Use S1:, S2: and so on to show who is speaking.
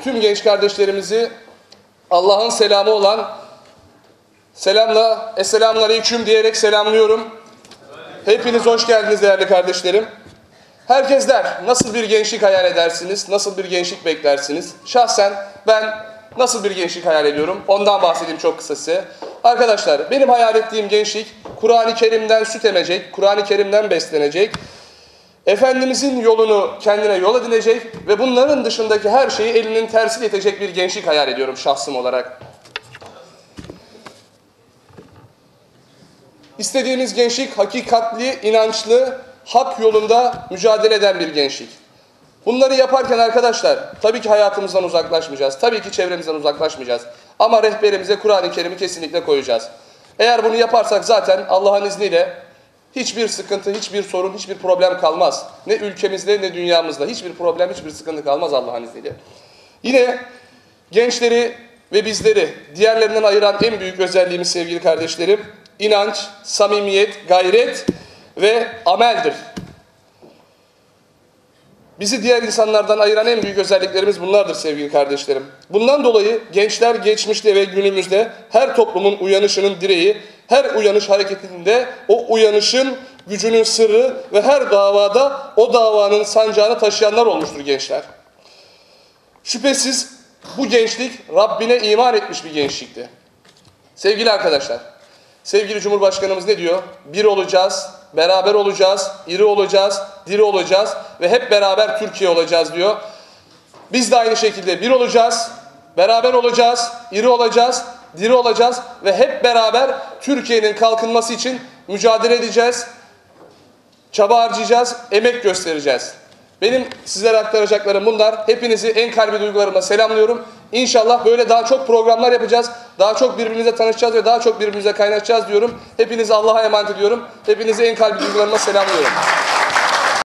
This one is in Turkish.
S1: tüm genç kardeşlerimizi Allah'ın selamı olan selamla Esselamun Aleyküm diyerek selamlıyorum. Hepiniz hoş geldiniz değerli kardeşlerim. Herkes der, nasıl bir gençlik hayal edersiniz, nasıl bir gençlik beklersiniz? Şahsen ben nasıl bir gençlik hayal ediyorum, ondan bahsedeyim çok kısa size. Arkadaşlar, benim hayal ettiğim gençlik, Kur'an-ı Kerim'den süt emecek, Kur'an-ı Kerim'den beslenecek, Efendimizin yolunu kendine yol edinecek ve bunların dışındaki her şeyi elinin tersiyle itecek bir gençlik hayal ediyorum şahsım olarak. İstediğimiz gençlik hakikatli, inançlı, hak yolunda mücadele eden bir gençlik. Bunları yaparken arkadaşlar tabii ki hayatımızdan uzaklaşmayacağız. Tabii ki çevremizden uzaklaşmayacağız. Ama rehberimize Kur'an-ı Kerim'i kesinlikle koyacağız. Eğer bunu yaparsak zaten Allah'ın izniyle hiçbir sıkıntı, hiçbir sorun, hiçbir problem kalmaz. Ne ülkemizde ne dünyamızda hiçbir problem, hiçbir sıkıntı kalmaz Allah'ın izniyle. Yine gençleri ve bizleri diğerlerinden ayıran en büyük özelliğimiz sevgili kardeşlerim, İnanç, samimiyet, gayret ve ameldir. Bizi diğer insanlardan ayıran en büyük özelliklerimiz bunlardır sevgili kardeşlerim. Bundan dolayı gençler geçmişte ve günümüzde her toplumun uyanışının direği, her uyanış hareketinde o uyanışın gücünün sırrı ve her davada o davanın sancağını taşıyanlar olmuştur gençler. Şüphesiz bu gençlik Rabbine iman etmiş bir gençlikti. Sevgili arkadaşlar, sevgili Cumhurbaşkanımız ne diyor? Bir olacağız, beraber olacağız, iri olacağız, diri olacağız ve hep beraber Türkiye olacağız diyor. Biz de aynı şekilde bir olacağız, beraber olacağız, iri olacağız, diri olacağız ve hep beraber Türkiye'nin kalkınması için mücadele edeceğiz, çaba harcayacağız, emek göstereceğiz. Benim sizlere aktaracaklarım bunlar. Hepinizi en kalbi duygularımla selamlıyorum. İnşallah böyle daha çok programlar yapacağız. Daha çok birbirimize tanışacağız ve daha çok birbirimize kaynaşacağız diyorum. Hepinizi Allah'a emanet ediyorum. Hepinizi en kalbi duygularımla selamlıyorum.